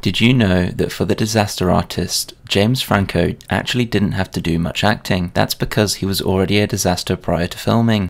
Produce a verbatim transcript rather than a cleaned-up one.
Did you know that for the disaster artist, James Franco actually didn't have to do much acting? That's because he was already a disaster prior to filming.